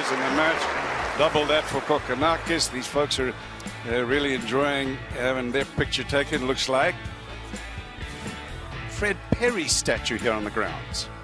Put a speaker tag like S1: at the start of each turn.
S1: players in the match. Double that for Kokkinakis. These folks are really enjoying having their picture taken, looks like. Fred Perry statue here on the grounds.